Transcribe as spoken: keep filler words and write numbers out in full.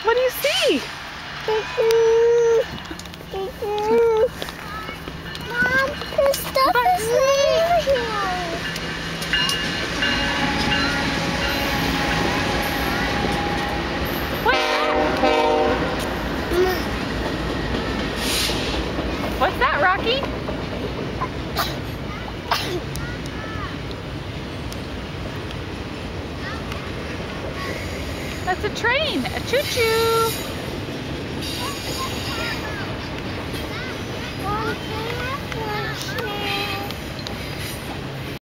What do you see? Mom, this stuff is real. What's that? What's that, Rocky? That's a train, a choo-choo. Mom,